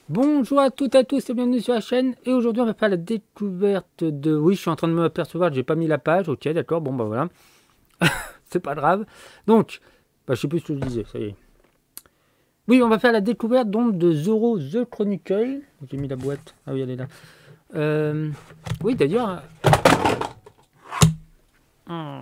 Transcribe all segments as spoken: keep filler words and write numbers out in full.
Bonjour à toutes et à tous et bienvenue sur la chaîne. Et aujourd'hui on va faire la découverte de... Oui, je suis en train de m'apercevoir que j'ai pas mis la page. Ok, d'accord, bon bah voilà. C'est pas grave. Donc, bah, je sais plus ce que je disais, ça y est. Oui, on va faire la découverte donc de Zoro The Chronicle. J'ai mis la boîte. Ah oui, elle est là. Euh... Oui, d'ailleurs... Hmm.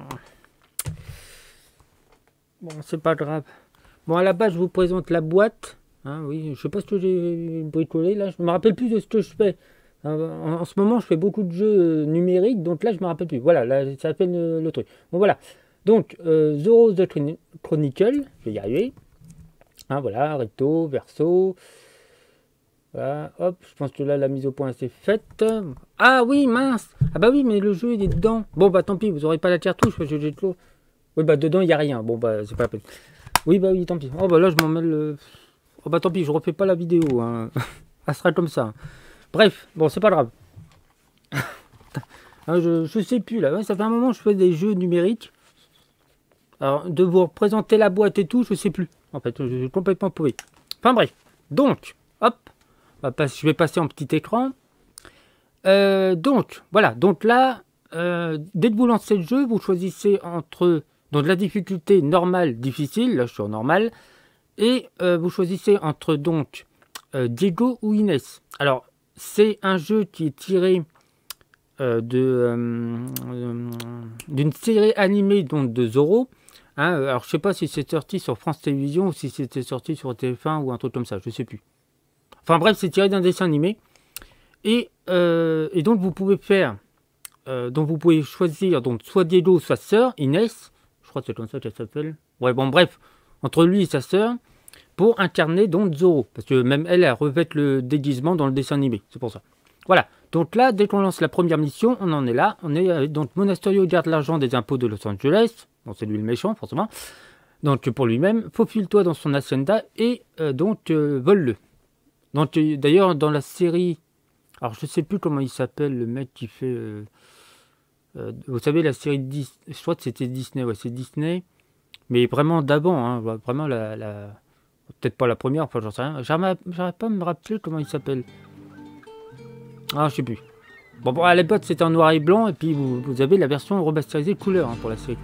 Bon, c'est pas grave. Bon, à la base, je vous présente la boîte. Hein, oui, je sais pas ce que j'ai bricolé là. Je me rappelle plus de ce que je fais. En, en ce moment, je fais beaucoup de jeux numériques, donc là, je me rappelle plus. Voilà, là, ça fait le, le truc. Bon, voilà. Donc, euh, Zoro The Chronicle, je vais y arriver. Hein, voilà, recto, verso. Voilà, hop, je pense que là, la mise au point, c'est faite. Ah oui, mince. Ah bah oui, mais le jeu, il est dedans. Bon, bah tant pis, vous aurez pas la cartouche, parce que j'ai trop... Oui, bah dedans, il n'y a rien. Bon, bah, c'est pas la peine. Oui, bah oui, tant pis. Oh, bah là, je m'en mêle... Le... Oh, bah tant pis, je refais pas la vidéo. Hein. Ça sera comme ça. Bref, bon, c'est pas grave. Hein, je, je sais plus, là. Ouais, ça fait un moment que je fais des jeux numériques. Alors, de vous représenter la boîte et tout, je sais plus. En fait, je suis complètement paumé. Enfin, bref. Donc, hop. Je vais passer en petit écran. Euh, donc, voilà. Donc là, euh, dès que vous lancez le jeu, vous choisissez entre... Donc, la difficulté normale, difficile. Là, je suis en normal. Et euh, vous choisissez entre donc euh, Diego ou Inès. Alors, c'est un jeu qui est tiré euh, de euh, d'une série animée donc, de Zoro. Hein, alors, je sais pas si c'est sorti sur France Télévisions ou si c'était sorti sur T F un ou un truc comme ça, je sais plus. Enfin bref, c'est tiré d'un dessin animé. Et, euh, et donc, vous pouvez faire... Euh, donc, vous pouvez choisir donc, soit Diego, soit sœur, Inès. Je crois que c'est comme ça qu'elle s'appelle. Ouais, bon, bref. Entre lui et sa sœur. Pour incarner donc Zoro. Parce que même elle, elle revêt le déguisement dans le dessin animé. C'est pour ça. Voilà. Donc là, dès qu'on lance la première mission, on en est là. On est euh, donc Monasterio garde l'argent des impôts de Los Angeles. Bon, c'est lui le méchant, forcément. Donc pour lui-même, faufile-toi dans son hacienda et euh, donc euh, vole-le. Donc euh, d'ailleurs, dans la série... Alors je sais plus comment il s'appelle, le mec qui fait... Euh, euh, vous savez, la série Disney... Je crois que c'était Disney. Ouais, c'est Disney. Mais vraiment d'avant. Hein, vraiment la... la... Peut-être pas la première, enfin j'en sais rien. J'arrive pas à me rappeler comment il s'appelle. Ah, je sais plus. Bon, bon à l'époque c'était en noir et blanc, et puis vous, vous avez la version remasterisée couleur hein, pour la série.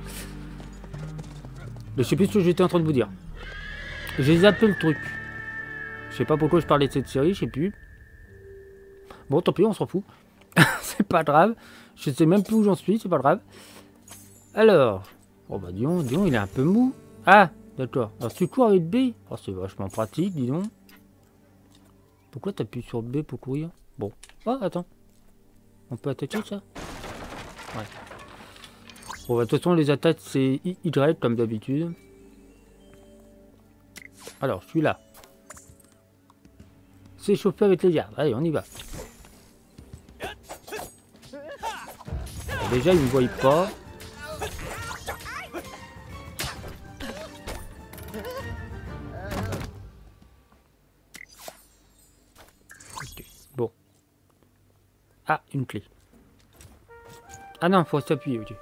Je sais plus ce que j'étais en train de vous dire. J'ai zappé le truc. Je sais pas pourquoi je parlais de cette série, je sais plus. Bon, tant pis, on s'en fout. C'est pas grave. Je sais même plus où j'en suis, c'est pas grave. Alors. Oh bah dis donc, dis donc, il est un peu mou. Ah, d'accord. Alors tu cours avec B. Oh, c'est vachement pratique, dis donc. Pourquoi t'appuies sur B pour courir? Bon. Oh, attends. On peut attaquer ça? Ouais. Bon, bah, de toute façon, les attaques, c'est Y, comme d'habitude. Alors, je suis là. S'échauffer avec les gardes. Allez, on y va. Bon, déjà, ils ne me voient pas. Ok. Bon. Ah, une clé. Ah non, faut s'appuyer, ok.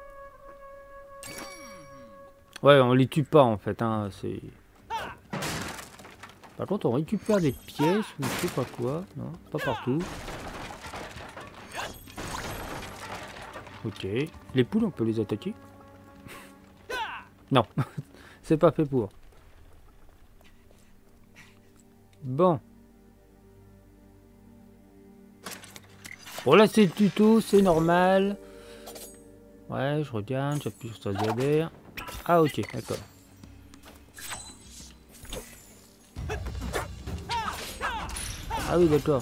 Ouais, on les tue pas en fait, hein, c'est... Par contre, on récupère des pièces ou je sais pas quoi. Non, pas partout. Ok. Les poules, on peut les attaquer? Non, c'est pas fait pour. Bon. Bon, là, c'est le tuto, c'est normal. Ouais, je regarde, j'appuie sur ça Z R. Ah, ok, d'accord. Ah oui, d'accord.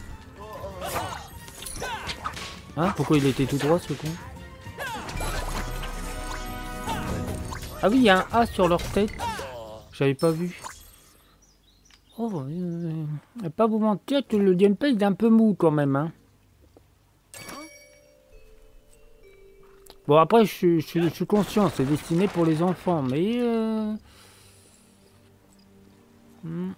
Hein? Pourquoi il était tout droit, ce con? Ah oui, il y a un A sur leur tête. J'avais pas vu. Oh, euh, pas vous mentir que le gameplay est un peu mou quand même, hein. Bon, après, je, je, je suis conscient, c'est destiné pour les enfants, mais... Euh... Hmm.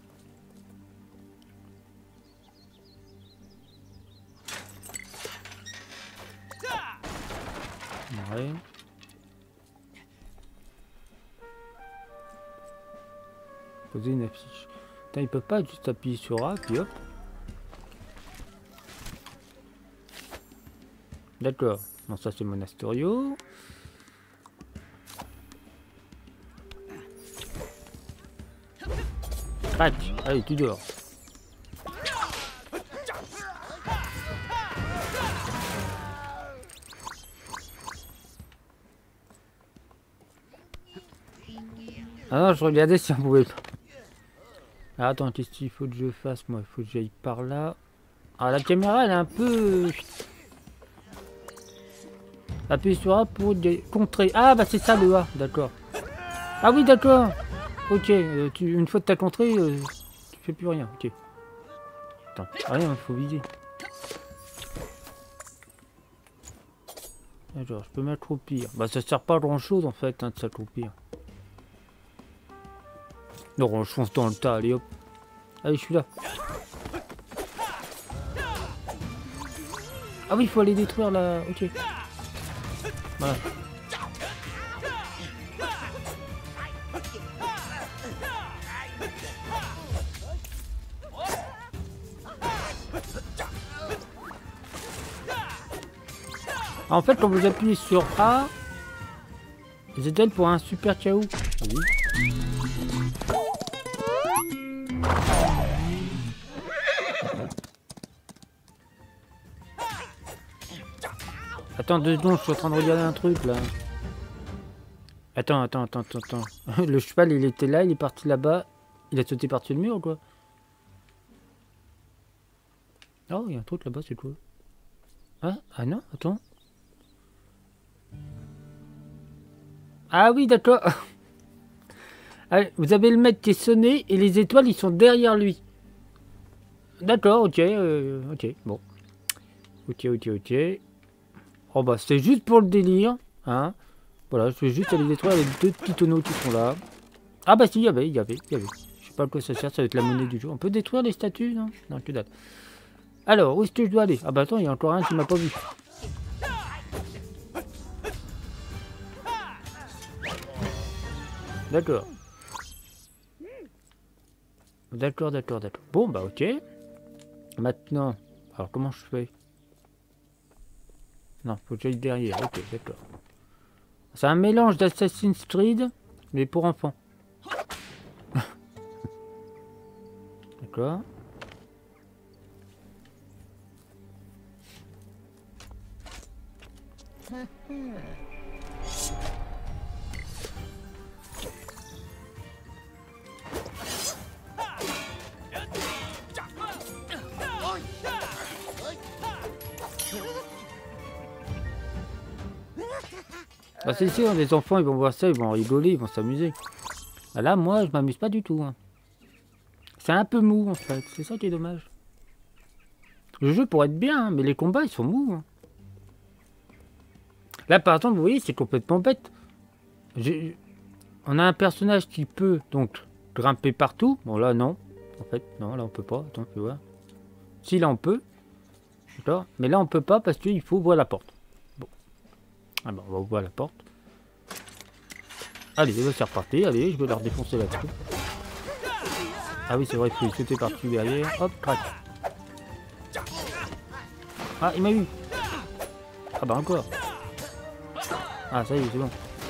Ouais. Poser une affiche. Putain, ils peuvent pas juste appuyer sur A, puis hop. D'accord. Bon, ça c'est Monasterio. Crac. Allez, tu dors. Ah non, je regardais si on pouvait pas. Ah, attends, qu'est-ce qu'il faut que je fasse, moi? Il faut que j'aille par là. Ah, la caméra, elle est un peu... Appuie sur A pour contrer. Ah, bah c'est ça le A, d'accord. Ah oui, d'accord. Ok, euh, tu, une fois que t'as contré, euh, tu fais plus rien, ok. Attends, rien, il faut viser. Alors, je peux m'accroupir. Bah ça sert pas à grand chose en fait, hein, de s'accroupir. Non, je fonce dans le tas, allez hop. Allez, je suis là. Ah oui, il faut aller détruire la... Ok. Voilà. En fait, quand vous appuyez sur A, c'est elle pour un super K O. Oui. Attends deux secondes, je suis en train de regarder un truc là. Attends, attends, attends, attends, attends. Le cheval il était là, il est parti là-bas. Il a sauté par-dessus le mur ou quoi? Oh, il y a un truc là-bas, c'est quoi? Ah, ah non, attends. Ah oui, d'accord. Allez, vous avez le mec qui est sonné et les étoiles ils sont derrière lui. D'accord, ok, euh, ok, bon. Ok, ok, ok. Oh bah c'est juste pour le délire, hein. Voilà, je vais juste aller détruire les deux petits tonneaux qui sont là. Ah bah si, il y avait, il y avait, il y avait. Je sais pas à quoi ça sert, ça va être la monnaie du jeu. On peut détruire les statues, non? Non, que dalle. Alors, où est-ce que je dois aller? Ah bah attends, il y a encore un qui m'a pas vu. D'accord. D'accord, d'accord, d'accord. Bon bah ok. Maintenant, alors comment je fais? Non, faut que j'aille derrière. Ok, d'accord. C'est un mélange d'Assassin's Creed, mais pour enfants. D'accord. Ah c'est sûr, les enfants ils vont voir ça, ils vont rigoler, ils vont s'amuser. Ah, là, moi, je m'amuse pas du tout. Hein. C'est un peu mou en fait, c'est ça qui est dommage. Le jeu pourrait être bien, hein, mais les combats ils sont mous. Hein. Là par exemple, vous voyez, c'est complètement bête. On a un personnage qui peut donc grimper partout. Bon là non, en fait non, là on peut pas. Attends, je vais voir. Si là on peut, d'accord. Mais là on peut pas parce qu'il faut ouvrir la porte. Bon, ah ben, on va ouvrir la porte. Allez, c'est reparti. Allez, je vais leur défoncer là-dessus. Ah oui, c'est vrai, il faut y sauter par-dessus derrière. Hop, crac. Ah, il m'a eu. Ah bah encore. Ah, ça y est, c'est bon.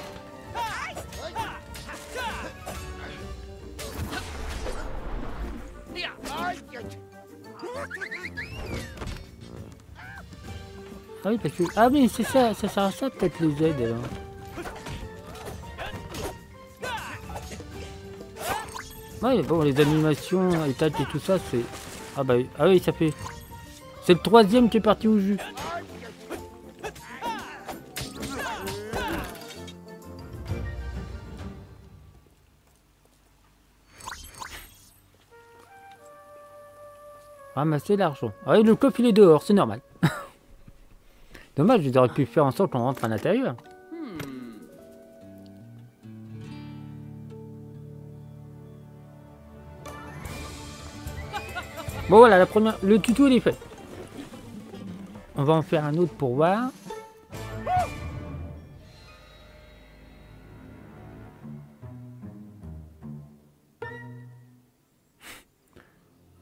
Ah oui, parce que... Ah oui, c'est ça, ça sert à ça peut-être les aides alors. Ouais, bon, les animations, les tâches et tout ça, c'est... Ah bah ah oui, ça fait... C'est le troisième qui est parti au jus. Ramasser l'argent. Ah oui, le coffre il est dehors, c'est normal. Dommage, j'aurais pu faire en sorte qu'on rentre à l'intérieur. Bon voilà, la première, le tuto il est fait. On va en faire un autre pour voir.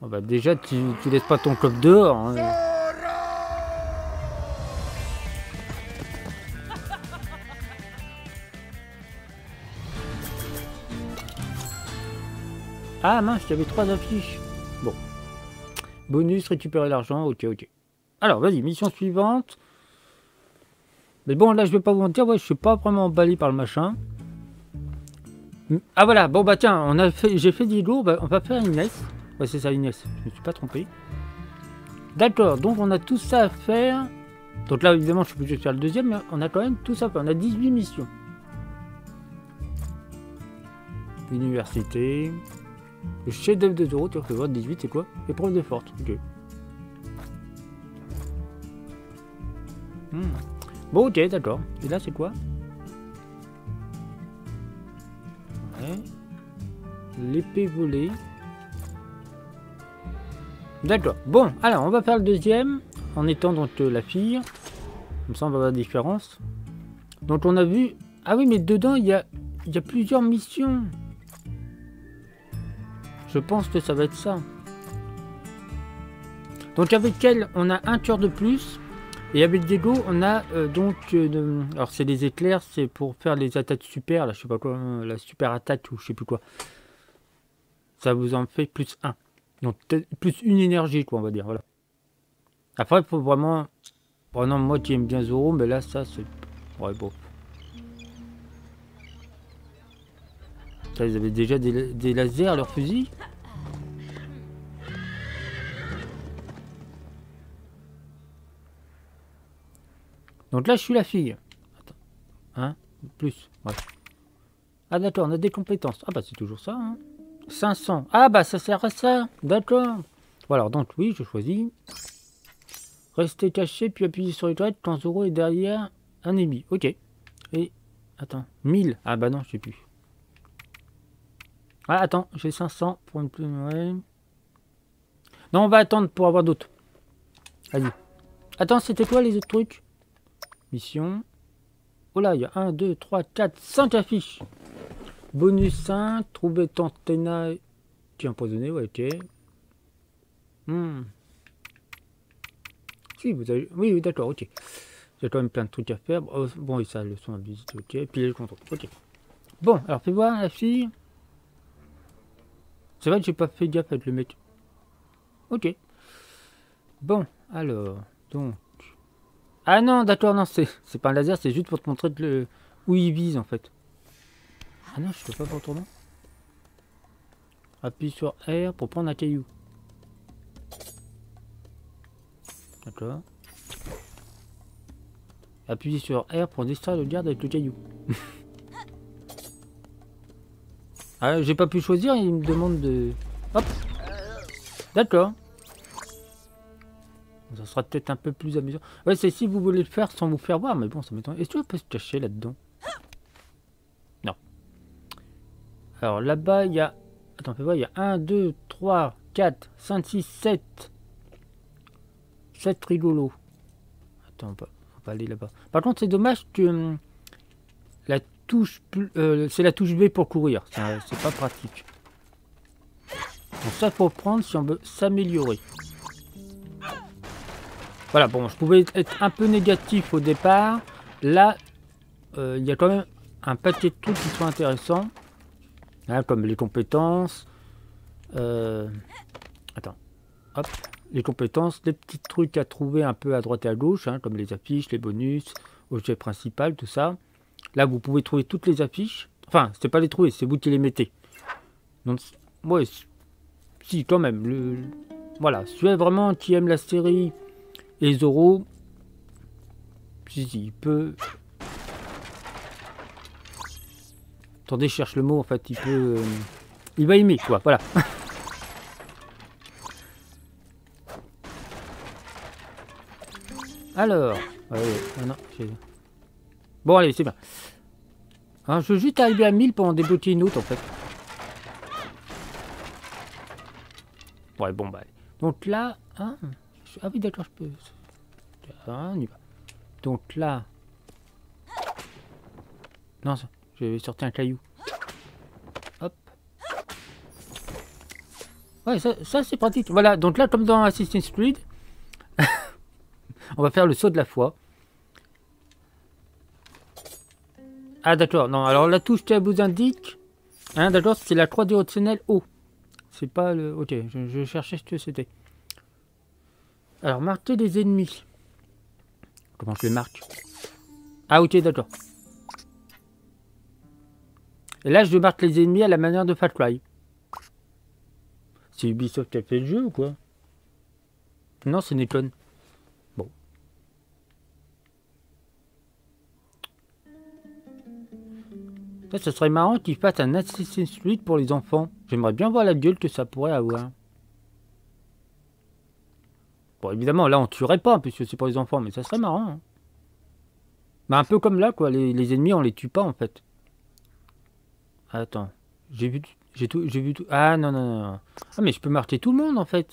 bah déjà, tu, tu laisses pas ton coffre dehors. Hein. Ah mince, il y avait trois affiches. Bon. Bonus, récupérer l'argent, ok, ok. Alors, vas-y, mission suivante. Mais bon, là, je vais pas vous mentir, ouais, je suis pas vraiment emballé par le machin. Ah voilà, bon bah tiens, on a fait, j'ai fait Diego, bah, on va faire Inès. Ouais, c'est ça, Inès, je me suis pas trompé. D'accord, donc on a tout ça à faire. Donc là, évidemment, je suis obligé de faire le deuxième, mais on a quand même tout ça à faire. On a dix-huit missions. Université. Le chef-d'œuvre de Zoro, tu vas voir, dix-huit, c'est quoi? Épreuve de force, ok. Hmm. Bon, ok, d'accord. Et là, c'est quoi? Ouais. L'épée volée. D'accord. Bon, alors, on va faire le deuxième, en étant donc euh, la fille. Comme ça, on va voir la différence. Donc, on a vu... Ah oui, mais dedans, il y a, il y a plusieurs missions. Je pense que ça va être ça. Donc, avec elle, on a un tueur de plus. Et avec Diego, on a euh, donc... Euh, de... Alors, c'est des éclairs, c'est pour faire les attaques super, là, je sais pas quoi, euh, la super attaque ou je sais plus quoi. Ça vous en fait plus un. Donc, plus une énergie, quoi, on va dire, voilà. Après, il faut vraiment... Vraiment, moi qui aime bien Zoro, mais là, ça, c'est... Ouais, bon. Ça, ils avaient déjà des, des lasers à leur fusil. Donc là, je suis la fille. Attends. Hein? Plus. Ouais. Ah, d'accord, on a des compétences. Ah, bah, c'est toujours ça, hein. cinq cents. Ah, bah, ça sert à ça. D'accord. Voilà, donc, oui, je choisis. Rester caché, puis appuyer sur l'étoile quand Zoro est derrière un ennemi. Ok. Et... Attends. mille. Ah, bah, non, je sais plus. Ah, attends, j'ai cinq cents pour une plus... Ouais. Non, on va attendre pour avoir d'autres. Vas-y. Attends, c'était quoi les autres trucs? Mission. Oh là, il y a un, deux, trois, quatre, cinq affiches. Bonus cinq, trouver Tantena qui est empoisonné, ouais, ok. Hmm. Si, vous avez... Oui, oui, d'accord, ok. Il y a quand même plein de trucs à faire. Oh, bon, et ça, le son à visiter, ok. Puis le contrôle, ok. Bon, alors fais voir la fille. C'est vrai que j'ai pas fait gaffe avec le mec. Ok. Bon, alors, donc... Ah non, d'accord, non, c'est pas un laser, c'est juste pour te montrer le... où il vise, en fait. Ah non, je peux pas faire autrement. Appuie sur R pour prendre un caillou. D'accord. Appuyez sur R pour distraire le garde avec le caillou. Ah, j'ai pas pu choisir, il me demande de... Hop. D'accord. Ça sera peut-être un peu plus amusant. Ouais, c'est si vous voulez le faire sans vous faire voir, mais bon, ça m'étonne. Est-ce qu'on peut se cacher là-dedans? Non. Alors là-bas, il y a... Attends, fais voir, il y a un, deux, trois, quatre, cinq, six, sept. sept rigolos. Attends, on va, on va aller là-bas. Par contre, c'est dommage que... Hum, la touche... Euh, c'est la touche B pour courir. C'est pas pratique. Donc ça, faut prendre si on veut s'améliorer. Voilà, bon, je pouvais être un peu négatif au départ. Là, euh, il y a quand même un paquet de trucs qui sont intéressants. Hein, comme les compétences. Euh... Attends. Hop. Les compétences, les petits trucs à trouver un peu à droite et à gauche, hein, comme les affiches, les bonus, objet principal, tout ça. Là, vous pouvez trouver toutes les affiches. Enfin, c'est pas les trouver, c'est vous qui les mettez. Donc, ouais, si, quand même. Le... Voilà, si tu es vraiment qui aime la série... Et Zoro, si, si, il peut... Attendez, je cherche le mot, en fait, il peut... Euh... Il va aimer, quoi, voilà. Alors... Ouais, ouais, non, bon, allez, c'est bien. Hein, je veux juste arriver à mille pour en débloquer une autre, en fait. Ouais, bon, bah... Donc là... Hein, ah oui, d'accord, je peux... Ah, on y va. Donc là... Non, je vais sortir un caillou. Hop. Ouais, ça, ça c'est pratique. Voilà, donc là, comme dans Assassin's Creed, on va faire le saut de la foi. Ah d'accord, non, alors la touche qu'elle vous indique, hein, d'accord, c'est la croix directionnelle haut. C'est pas le... Ok, je, je cherchais ce que c'était. Alors, marquer les ennemis. Comment je les marque? Ah ok, d'accord. Et là, je marque les ennemis à la manière de Far Cry. C'est Ubisoft qui a fait le jeu ou quoi? Non, c'est Nikon. Bon. Ça, ce serait marrant qu'ils fassent un Assassin's Creed pour les enfants. J'aimerais bien voir la gueule que ça pourrait avoir. Bon, évidemment, là, on tuerait pas, puisque c'est pour les enfants, mais ça serait marrant. Hein. Mais un peu comme là, quoi. Les, les ennemis, on les tue pas, en fait. Attends. J'ai vu... J'ai tout... J'ai vu tout... Ah, non, non, non. Ah, mais je peux marquer tout le monde, en fait.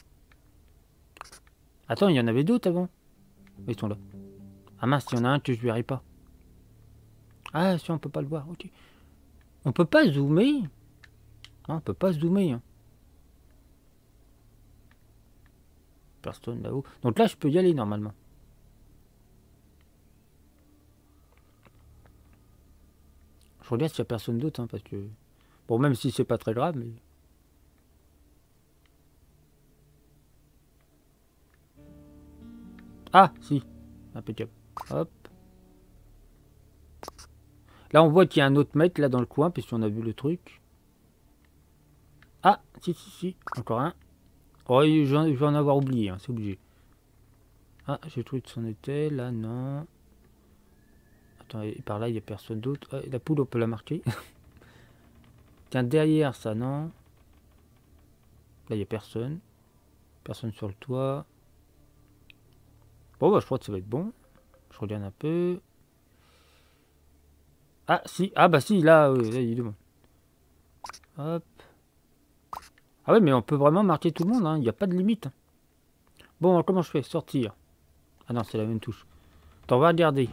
Attends, il y en avait d'autres avant. Ils sont là. Ah mince, il y en a un que je verrai pas. Ah, si, on peut pas le voir. Ok. On peut pas zoomer. Non, on peut pas zoomer. Hein. Personne là-haut. Donc là, je peux y aller normalement. Je regarde s'il y a personne d'autre, hein, parce que... Bon, même si c'est pas très grave, mais... Ah, si. Impeccable. Hop. Là, on voit qu'il y a un autre mec, là, dans le coin, puisqu'on a vu le truc. Ah, si, si, si. Encore un. Oh, je vais en avoir oublié, hein, c'est obligé. Ah, j'ai trouvé que c'en était. Là, non. Attends, et par là, il n'y a personne d'autre. Ah, la poule, on peut la marquer. Tiens, derrière ça, non. Là, il n'y a personne. Personne sur le toit. Bon, bah, je crois que ça va être bon. Je regarde un peu. Ah, si. Ah, bah, si, là, oui, là il est devant. Hop. Ah, ouais, mais on peut vraiment marquer tout le monde, hein. Il n'y a pas de limite. Bon, comment je fais? Sortir. Ah, non, c'est la même touche. Attends, on va regarder.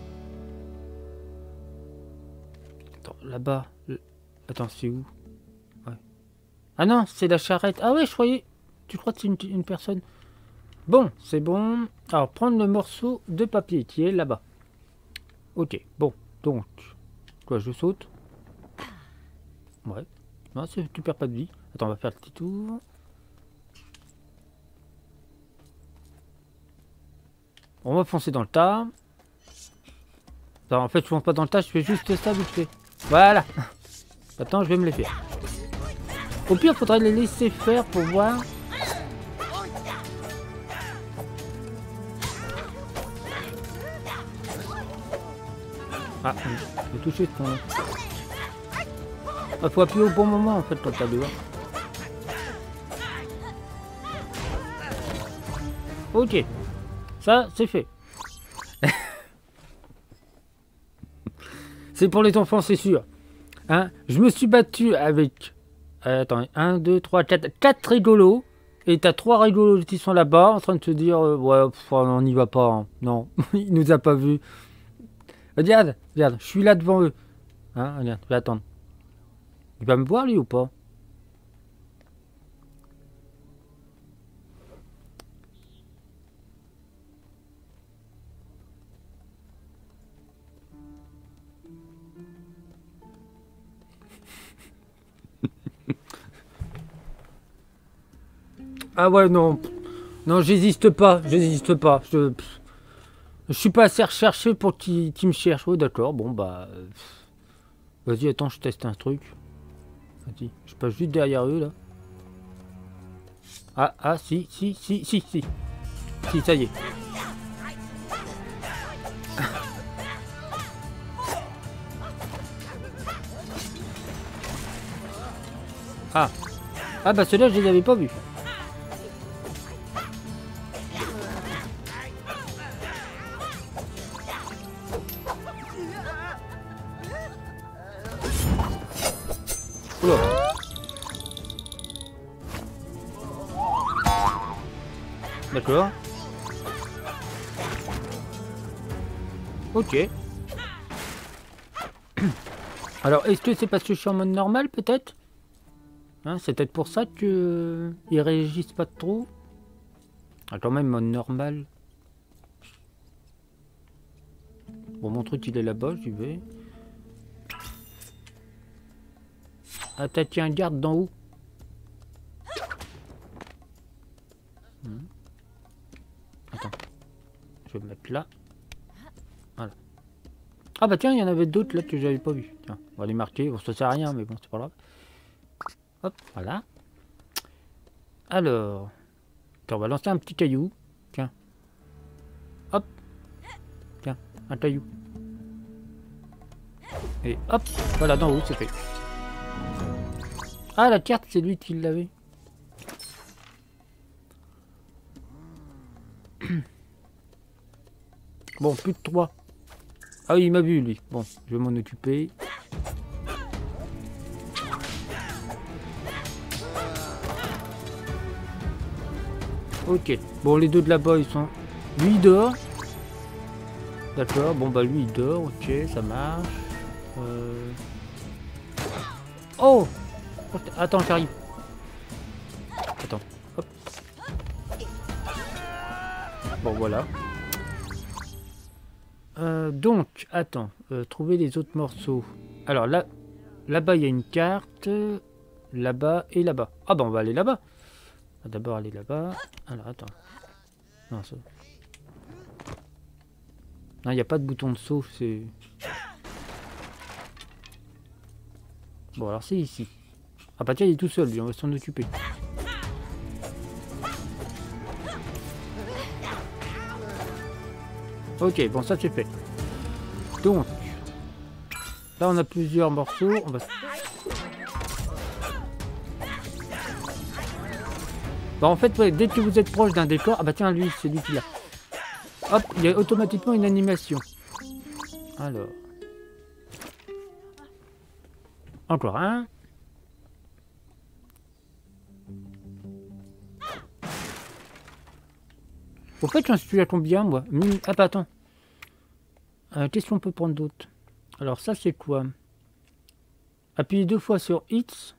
Attends, là-bas. Le... Attends, c'est où? Ouais. Ah, non, c'est la charrette. Ah, ouais, je croyais. Tu crois que c'est une, une personne? Bon, c'est bon. Alors, prendre le morceau de papier qui est là-bas. Ok, bon. Donc, quoi, je saute? Ouais. Non, tu perds pas de vie. Attends, on va faire le petit tour. On va foncer dans le tas. Attends, en fait, je fonce pas dans le tas, je fais juste ça vite fait. Voilà. Attends, je vais me les faire. Au pire, il faudrait les laisser faire pour voir. Ah, j'ai touché ce point-là. Il faut appuyer au bon moment en fait quand t'as dehors. Ok, ça c'est fait. C'est pour les enfants, c'est sûr. Hein, je me suis battu avec... Euh, attends, un, deux, trois, quatre... quatre rigolos. Et t'as trois rigolos qui sont là-bas en train de se dire... Euh, ouais, pff, on n'y va pas. Hein. Non, il nous a pas vus. Regarde, regarde, je suis là devant eux. Hein, regarde, je vais attendre. Il va me voir lui ou pas? Ah ouais, non. Non, j'hésiste pas, j'hésiste pas. Je, je suis pas assez recherché pour qu'ils qu me cherchent. Oh d'accord, bon bah... Vas-y, attends, je teste un truc. Vas-y, je passe juste derrière eux là. Ah, ah, si, si, si, si, si. Si, ça y est. Ah. Ah bah ceux-là, je les avais pas vus. Oula. D'accord. Ok. Alors, est-ce que c'est parce que je suis en mode normal, peut-être? Hein, c'est peut-être pour ça que euh, ils réagissent pas trop. Ah, quand même, mode normal. Bon, mon truc, il est là-bas, j'y vais. Ah, t'as tiens, garde d'en haut. Hmm. Attends. Je vais me mettre là. Voilà. Ah bah tiens, il y en avait d'autres là que j'avais pas vu. Tiens, on va les marquer. Bon, ça sert à rien, mais bon, c'est pas grave. Hop, voilà. Alors. Tiens, on va lancer un petit caillou. Tiens. Hop. Tiens, un caillou. Et hop, voilà, d'en haut, c'est fait. Ah, la carte, c'est lui qui l'avait. Bon, plus de trois. Ah oui, il m'a vu, lui. Bon, je vais m'en occuper. Ok. Bon, les deux de là-bas, ils sont... Lui, il dort. D'accord. Bon, bah, lui, il dort. Ok, ça marche. Euh... Oh! Attends, j'arrive. Attends. Hop. Bon, voilà. Euh, donc, attends. Euh, trouver les autres morceaux. Alors, là... Là-bas, il y a une carte. Là-bas et là-bas. Ah, bah, on va aller là-bas. On va d'abord aller là-bas. Alors, attends. Non, ça... Non, il n'y a pas de bouton de saut, c'est... Bon, alors c'est ici. Ah bah tiens, il est tout seul, lui, on va s'en occuper. Ok, bon, ça c'est fait. Donc, là on a plusieurs morceaux, on va... Bah en fait, ouais, dès que vous êtes proche d'un décor... Ah bah tiens, lui, c'est lui qui l'a. Hop, il y a automatiquement une animation. Alors... Encore un. Au fait, j'en suis à combien, moi? Ah bah attends. Euh, Qu'est-ce qu'on peut prendre d'autre? Alors ça, c'est quoi? Appuyez deux fois sur X.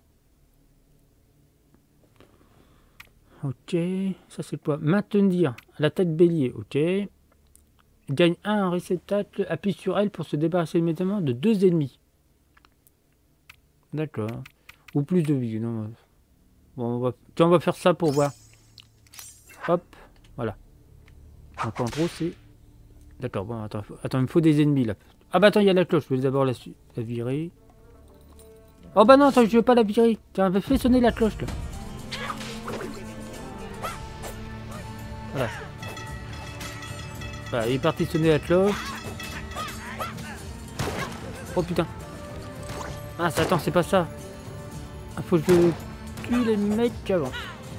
Ok. Ça, c'est quoi? Maintenir la tête bélier. Ok. Gagne un réceptacle. Appuie sur L pour se débarrasser immédiatement de deux ennemis. D'accord. Ou plus de vie. Non. Bon, on va... Tiens, on va faire ça pour voir. Hop. Voilà. Donc en gros, c'est... D'accord, bon, attends. Attends, il me faut des ennemis, là. Ah bah attends, il y a la cloche. Je vais d'abord la, la virer. Oh bah non, attends, je veux pas la virer. Tiens, fais sonner la cloche, là. Voilà. Voilà, il est parti sonner la cloche. Oh putain. Ah, attends, c'est pas ça. Il faut que je tue les mecs avant.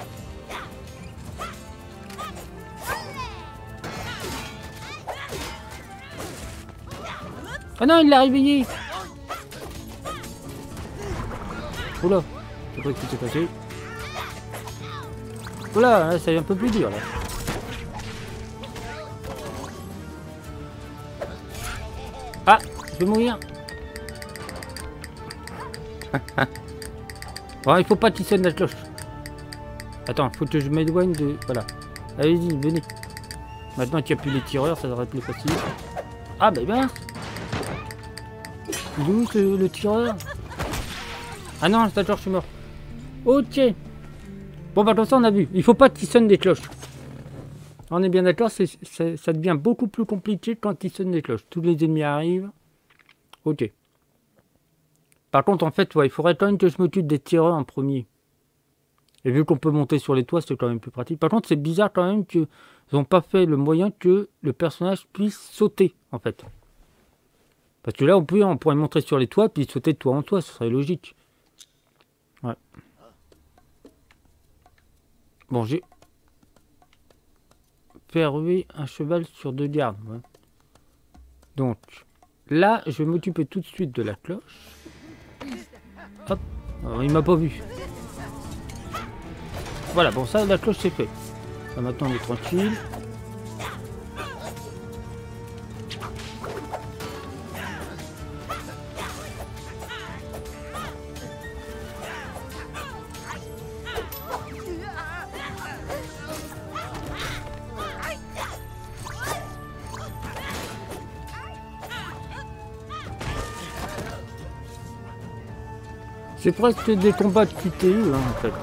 Ah non, il l'a réveillé. Oula, je sais pas ce qui s'est passé. Oula, là, c'est un peu plus dur là. Ah, je vais mourir. Bon, il faut pas qu'il sonne la cloche. Attends, faut que je m'éloigne de... Voilà. Allez-y, venez. Maintenant qu'il n'y a plus les tireurs, ça devrait être plus facile. Ah, bah ben. Il est où ce, le tireur? Ah non, d'accord, je suis mort. Ok. Bon, bah comme ça, on a vu. Il faut pas qu'il sonne des cloches. On est bien d'accord, ça devient beaucoup plus compliqué quand il sonne des cloches. Tous les ennemis arrivent. Ok. Par contre, en fait, ouais, il faudrait quand même que je m'occupe des tireurs en premier. Et vu qu'on peut monter sur les toits, c'est quand même plus pratique. Par contre, c'est bizarre quand même qu'ils n'ont pas fait le moyen que le personnage puisse sauter, en fait. Parce que là, on pourrait, on pourrait monter sur les toits, puis sauter de toit en toit, ce serait logique. Ouais. Bon, j'ai... Faire ruer un cheval sur deux gardes. Ouais. Donc, là, je vais m'occuper tout de suite de la cloche. Hop. Alors, il m'a pas vu. Voilà, bon, ça, la cloche, c'est fait. Là, maintenant, on est tranquille. C'est presque des combats de Q T E, hein, en fait.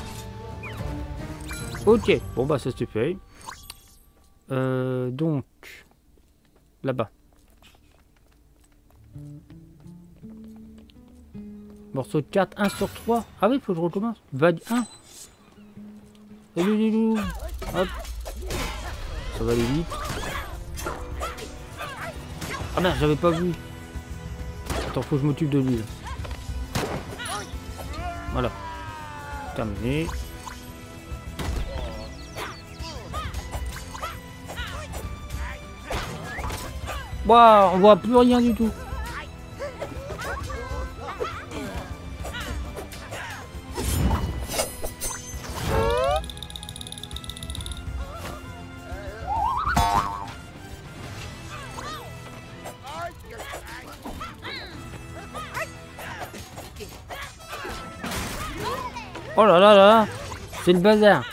Ok, bon bah ça c'est fait. Euh, donc, là-bas. Morceau de carte, un sur trois. Ah oui, faut que je recommence. Vague un. Salut les loups. Hop. Ça va aller vite. Ah merde, j'avais pas vu. Attends, faut que je m'occupe de lui. Voilà. Terminé. Waouh, on voit plus rien du tout. Oh là là là, c'est le bazar.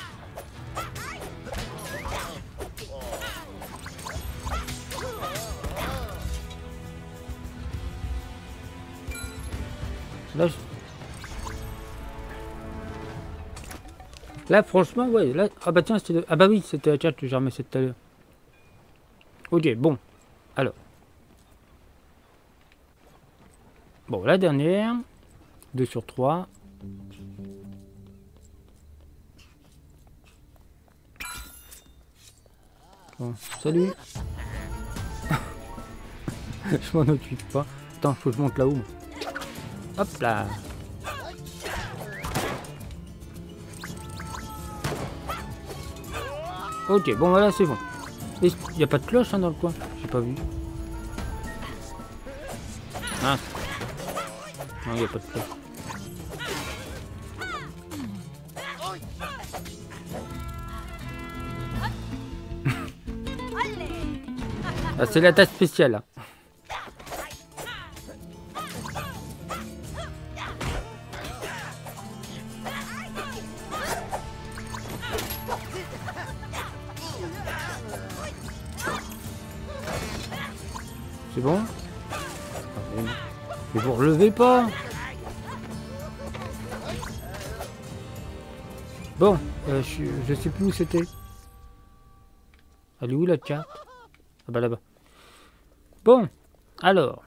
Là, je... là franchement, ouais. Là... Ah bah tiens, c'était... Le... Ah bah oui, c'était la carte que j'ai remis tout à l'heure. Ok, bon. Alors. Bon, la dernière. deux sur trois. Bon, salut. Je m'en occupe pas. Attends, faut que je monte là-haut. Hop là. Ok, bon voilà, c'est bon. Il n'y a pas de cloche hein, dans le coin. J'ai pas vu. Ah. Non, il n'y a pas de cloche. Ah, c'est la tasse spéciale. Hein. C'est bon? Mais vous relevez pas? Bon, euh, je, je sais plus où c'était. Elle est où la carte? Ah bah là-bas. Bon, alors.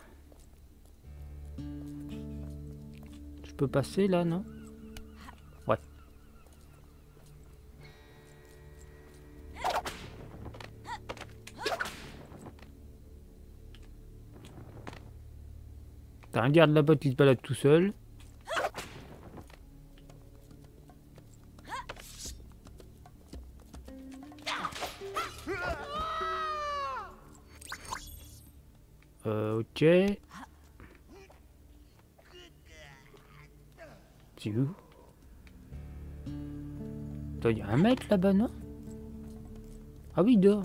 Je peux passer là, non? Ouais. T'as un garde là-bas qui se balade tout seul. Euh, ok. C'est où? Il y a un mec là-bas, non? Ah oui, dehors.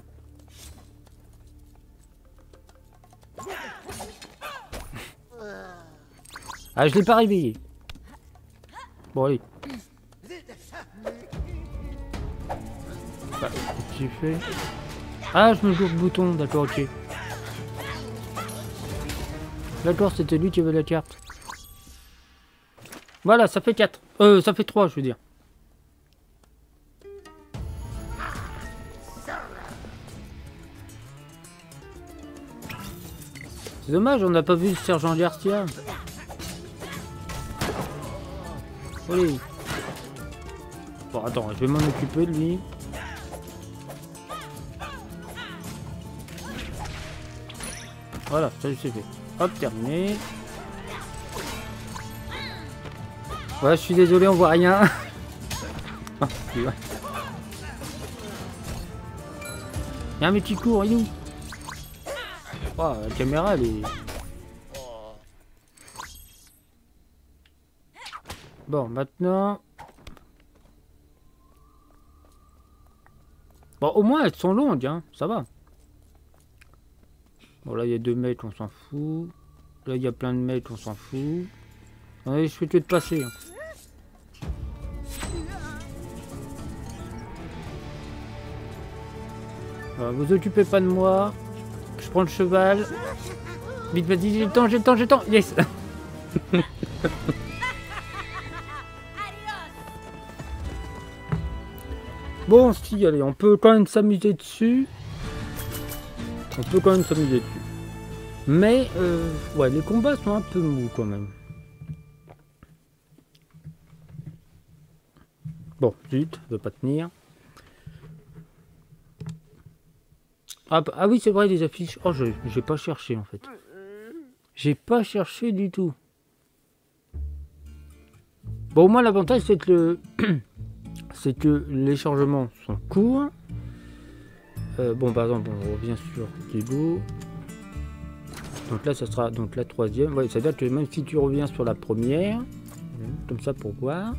Ah, je l'ai pas réveillé. Bon, allez. Bah, qu'est-ce que j'ai fait? Ah, je me joue le bouton, d'accord, ok. D'accord, c'était lui qui avait la carte. Voilà, ça fait quatre. Euh, ça fait trois, je veux dire. C'est dommage, on n'a pas vu le sergent Garcia. Allez. Bon, attends, je vais m'en occuper de lui. Voilà, ça c'est fait. Hop, terminé. Ouais, je suis désolé, on voit rien. Oh, il y a un mec qui court, il est où? Oh, la caméra, elle est... Bon, maintenant... Bon, au moins, elles sont longues, hein. Ça va. Bon, là, il y a deux mètres, on s'en fout. Là, il y a plein de mètres, on s'en fout. Allez, je fais que de passer. Hein. Voilà, vous occupez pas de moi. Je prends le cheval. Vite, vas-y, j'ai le temps, j'ai le temps, j'ai le temps. Yes. Bon, si, allez, on peut quand même s'amuser dessus. On peut quand même s'amuser dessus. Mais, euh, ouais, les combats sont un peu mous quand même. Bon, zut, ça ne veut pas tenir. Ah, bah, ah oui, c'est vrai, les affiches. Oh, je j'ai pas cherché en fait. J'ai pas cherché du tout. Bon, au moins l'avantage c'est que le c'est que les chargements sont courts. Euh, bon, par exemple, on revient sur Lego. Donc là, ça sera donc la troisième. Ouais, c'est-à-dire que même si tu reviens sur la première, comme ça pour voir.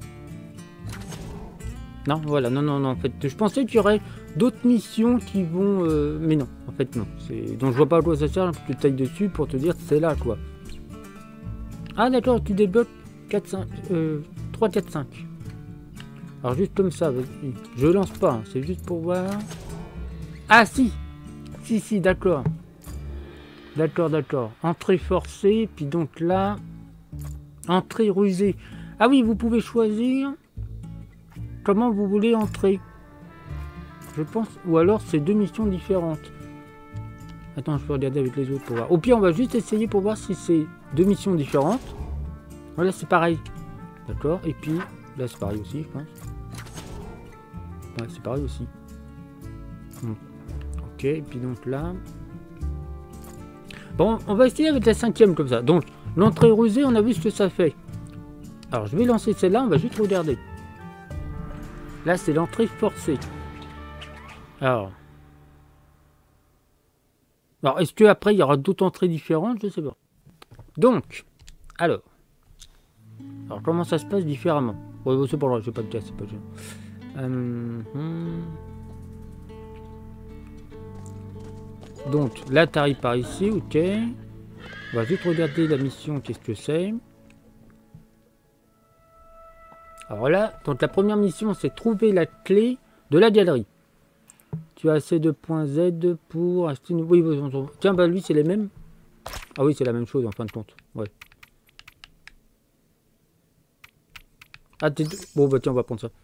Non, voilà, non, non, non. En fait, je pensais qu'il y aurait d'autres missions qui vont, euh, mais non, en fait non. Donc je vois pas à quoi ça sert. Je te taille dessus pour te dire que c'est là quoi. Ah d'accord, tu débloques quatre, cinq, euh, trois, quatre, cinq. Alors juste comme ça, vas-y. Je lance pas, hein, c'est juste pour voir. Ah si, si, si, d'accord. D'accord, d'accord. Entrée forcée, puis donc là, entrée rusée. Ah oui, vous pouvez choisir comment vous voulez entrer. Je pense, ou alors c'est deux missions différentes. Attends, je peux regarder avec les autres pour voir. Au pire, on va juste essayer pour voir si c'est deux missions différentes. Voilà, c'est pareil. D'accord, et puis là c'est pareil aussi, je pense. Ouais, c'est pareil aussi. Hmm. Ok, et puis donc là... Bon, on va essayer avec la cinquième comme ça. Donc, l'entrée rusée, on a vu ce que ça fait. Alors, je vais lancer celle-là, on va juste regarder. Là, c'est l'entrée forcée. Alors... Alors, est-ce qu'après, il y aura d'autres entrées différentes? Je sais pas. Donc, alors... Alors, comment ça se passe différemment? Ouais, c'est pas grave, je vais pas te dire, c'est pas gênant. Euh, hmm. Donc, là, tu arrives par ici, ok. On va juste regarder la mission, qu'est-ce que c'est. Alors là, donc la première mission, c'est trouver la clé de la galerie. Tu as assez de points Z pour acheter une... Oui, oui, tiens, bah lui, c'est les mêmes. Ah oui, c'est la même chose, en fin de compte. Ouais. Ah, t'es... Bon, bah tiens, on va prendre ça.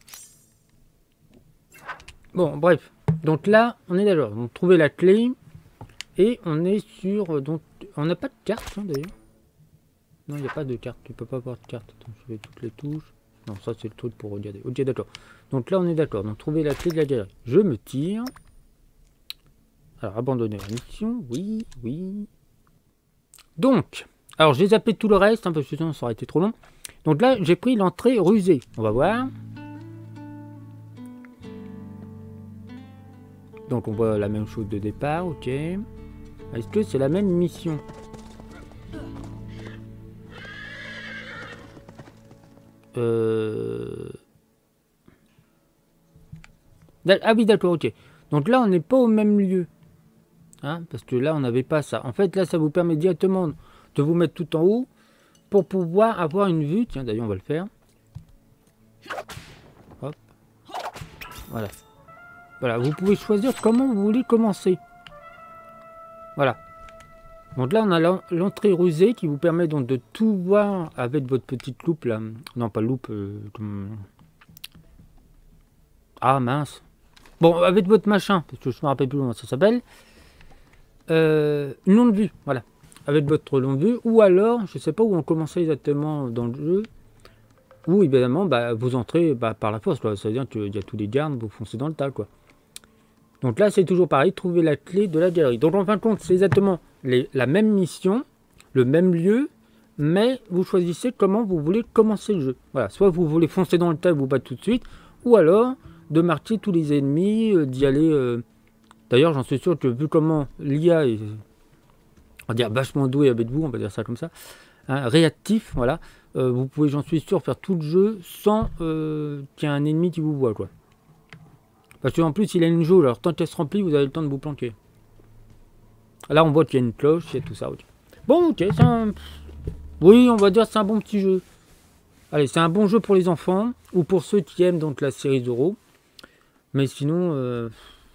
Bon, bref. Donc là, on est d'accord. Donc, trouver la clé. Et on est sur... Donc, on n'a pas de carte, hein, d'ailleurs. Non, il n'y a pas de carte. Tu peux pas avoir de carte. Attends, je vais toutes les touches. Non, ça, c'est le truc pour regarder. Ok, d'accord. Donc là, on est d'accord. Donc, trouver la clé de la galerie. Je me tire. Alors, abandonner la mission. Oui, oui. Donc, alors, j'ai zappé tout le reste, hein, parce que sinon, ça aurait été trop long. Donc là, j'ai pris l'entrée rusée. On va voir. Donc, on voit la même chose de départ. Ok. Est-ce que c'est la même mission? Euh... Ah oui, d'accord, ok. Donc là, on n'est pas au même lieu. Hein, parce que là, on n'avait pas ça. En fait, là, ça vous permet directement de vous mettre tout en haut pour pouvoir avoir une vue. Tiens, d'ailleurs, on va le faire. Hop. Voilà. Voilà, vous pouvez choisir comment vous voulez commencer. Voilà. Donc là, on a l'entrée rusée qui vous permet donc de tout voir avec votre petite loupe là. Non, pas loupe. Euh, comme... Ah mince. Bon, avec votre machin, parce que je me rappelle plus comment ça s'appelle. Euh, long de vue, voilà. Avec votre long de vue. Ou alors, je sais pas où on commençait exactement dans le jeu. Ou évidemment, bah, vous entrez bah, par la force. C'est-à-dire qu'il y a tous les gardes, vous foncez dans le tas, quoi. Donc là, c'est toujours pareil, trouver la clé de la galerie. Donc en fin de compte, c'est exactement les, la même mission, le même lieu, mais vous choisissez comment vous voulez commencer le jeu. Voilà, soit vous voulez foncer dans le tas et vous battre tout de suite, ou alors de marquer tous les ennemis, euh, d'y aller... Euh... D'ailleurs, j'en suis sûr que vu comment l'I A est, on va dire, vachement doué avec vous, on va dire ça comme ça, hein, réactif, voilà, euh, vous pouvez, j'en suis sûr, faire tout le jeu sans euh, qu'il y ait un ennemi qui vous voit, quoi. Parce qu'en plus, il a une jauge, alors tant qu'elle se remplit, vous avez le temps de vous planquer. Là, on voit qu'il y a une cloche, il y a tout ça. Okay. Bon, ok, c'est un... Oui, on va dire c'est un bon petit jeu. Allez, c'est un bon jeu pour les enfants, ou pour ceux qui aiment donc la série Zoro. Mais sinon... Euh...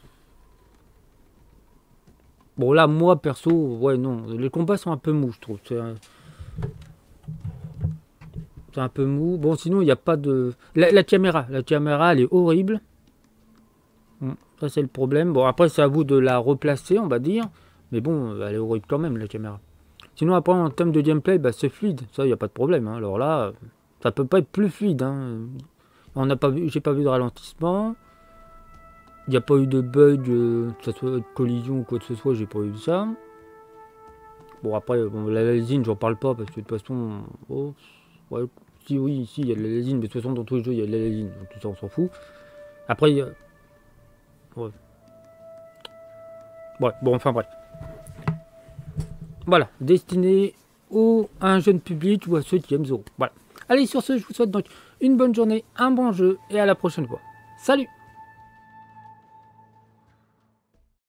Bon, là, moi, perso, ouais, non. Les combats sont un peu mous, je trouve. C'est un... un peu mou. Bon, sinon, il n'y a pas de... La, la caméra, la caméra, elle est horrible. Ça, c'est le problème. Bon, après, c'est à vous de la replacer, on va dire. Mais bon, elle est horrible quand même, la caméra. Sinon, après, en termes de gameplay, bah, c'est fluide. Ça, il n'y a pas de problème. Hein. Alors là, ça peut pas être plus fluide. Hein. On n'a pas vu, j'ai pas vu de ralentissement. Il n'y a pas eu de bug, euh, que ce soit de collision ou quoi que ce soit, j'ai pas eu ça. Bon, après, bon, la lésine, j'en parle pas parce que de toute façon. Oh, ouais, si, oui, si, il y a de la lésine, mais de toute façon, dans tous les jeux, il y a de la lésine. Donc tout ça, on s'en fout. Après, il y a. Ouais. Ouais, bon, enfin bref. Voilà, destiné au, à un jeune public ou à ceux qui aiment Zoro. Voilà. Allez, sur ce, je vous souhaite donc une bonne journée, un bon jeu et à la prochaine fois. Salut!